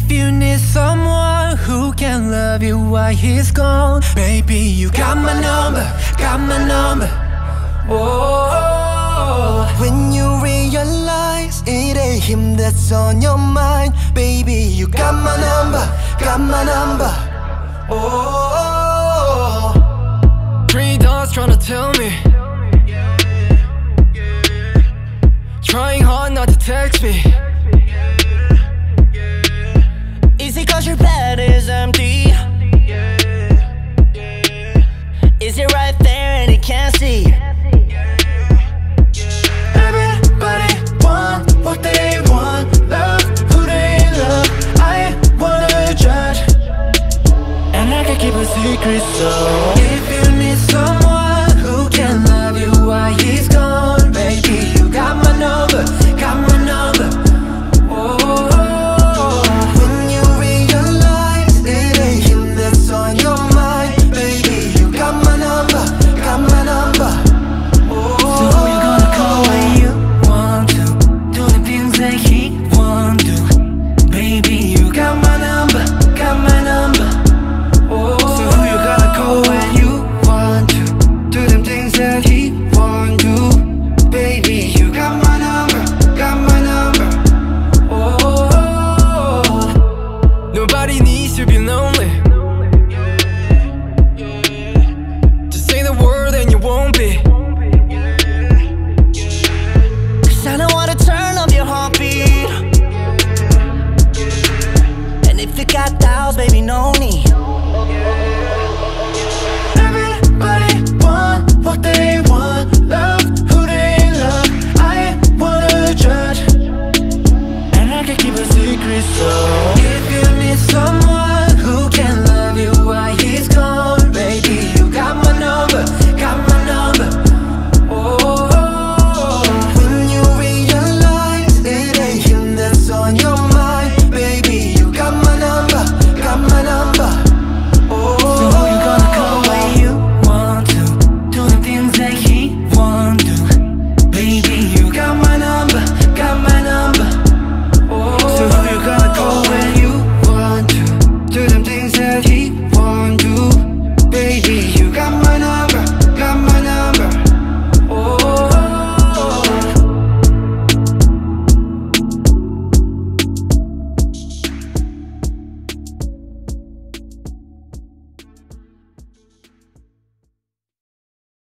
If you need someone who can love you while he's gone, baby, you got my number, got my number. Oh, when you realize it ain't him that's on your mind, baby, you got my number, got my number. Oh, three dots trying to tell me, trying hard not to text me. Is it cause your bed is empty? Is it right there and he can't see? Everybody want what they want, love who they love. I ain't wanna judge, and I can keep a secret, so if you need someone who can love you while he's gone, baby, you got my number, got my number. Oh, when you realize it ain't him that's on your mind, baby, you got my number, got my number. so who you gonna call when you want to do the things that he want to? Baby, you got my number, got my number. Oh, so who you gonna call when you want to do them things that he want to? Baby, you got my number, got my number. Oh, nobody needs to be lonely. Just say the word and you won't be. Cause I don't wanna turn up your heartbeat. And if you got doubts, baby, no need. Everybody want what they want, love who they love. I ain't wanna judge, and I can keep a secret, so if you need someone who can love you while he's gone, baby, you got my number, got my number. Oh, When you realize it ain't him that's on your mind, baby, you got my number, got my number. so who you gonna call when you want to do the things that he want to? Baby, you got my number, got my number. So who you gonna call when you want to do them things that he